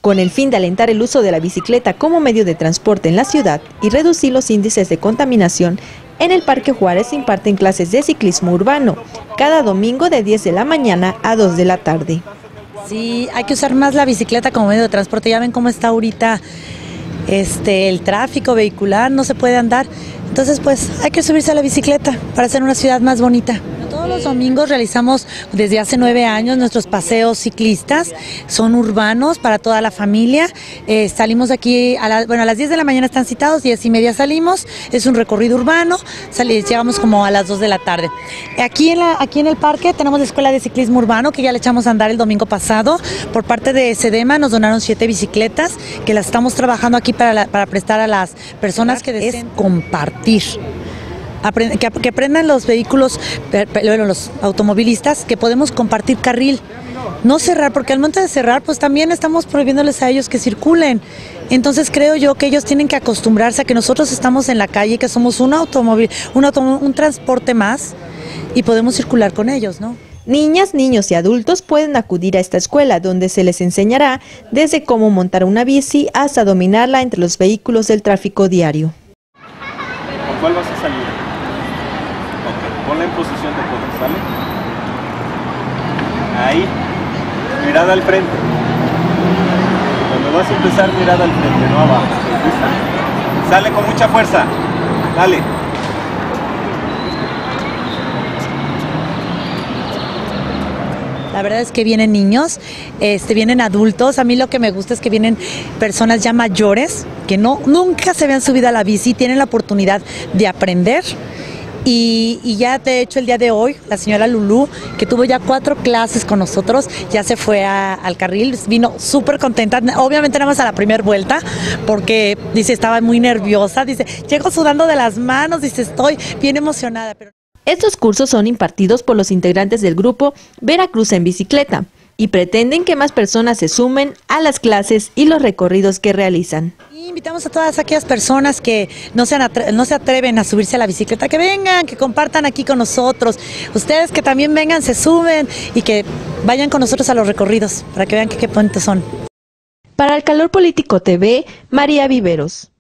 Con el fin de alentar el uso de la bicicleta como medio de transporte en la ciudad y reducir los índices de contaminación, en el Parque Juárez se imparten clases de ciclismo urbano, cada domingo de 10 de la mañana a 2 de la tarde. Sí, hay que usar más la bicicleta como medio de transporte. Ya ven cómo está ahorita el tráfico vehicular, no se puede andar. Entonces, pues, hay que subirse a la bicicleta para hacer una ciudad más bonita. Todos los domingos realizamos desde hace 9 años nuestros paseos ciclistas, son urbanos para toda la familia. Salimos de aquí, a las 10 de la mañana están citados, 10:30 salimos, es un recorrido urbano, llegamos como a las 2 de la tarde. Aquí en el parque tenemos la Escuela de Ciclismo Urbano, que ya le echamos a andar el domingo pasado. Por parte de SEDEMA nos donaron 7 bicicletas, que las estamos trabajando aquí para prestar a las personas que deseen compartir. Que aprendan los vehículos, los automovilistas, que podemos compartir carril, no cerrar, porque al momento de cerrar, pues también estamos prohibiéndoles a ellos que circulen. Entonces creo yo que ellos tienen que acostumbrarse a que nosotros estamos en la calle, que somos un automóvil, un transporte más, y podemos circular con ellos, ¿no? Niñas, niños y adultos pueden acudir a esta escuela, donde se les enseñará desde cómo montar una bici hasta dominarla entre los vehículos del tráfico diario. ¿Con cuál vas a salir? Ok, ponla en posición de poder, ¿sale? Ahí, mirada al frente. Cuando vas a empezar, mirada al frente, no abajo. ¿Listo? Sale con mucha fuerza. Dale. La verdad es que vienen niños, vienen adultos. A mí lo que me gusta es que vienen personas ya mayores que nunca se habían subido a la bici, tienen la oportunidad de aprender. Y ya de hecho el día de hoy, la señora Lulú, que tuvo ya 4 clases con nosotros, ya se fue al carril, vino súper contenta, obviamente nada más a la primera vuelta, porque dice, estaba muy nerviosa, dice, llego sudando de las manos, dice, estoy bien emocionada. Estos cursos son impartidos por los integrantes del grupo Veracruz en Bicicleta y pretenden que más personas se sumen a las clases y los recorridos que realizan. Y invitamos a todas aquellas personas que no se atreven a subirse a la bicicleta, que vengan, que compartan aquí con nosotros. Ustedes que también vengan, se suben y que vayan con nosotros a los recorridos para que vean qué bonitos son. Para El Calor Político TV, María Viveros.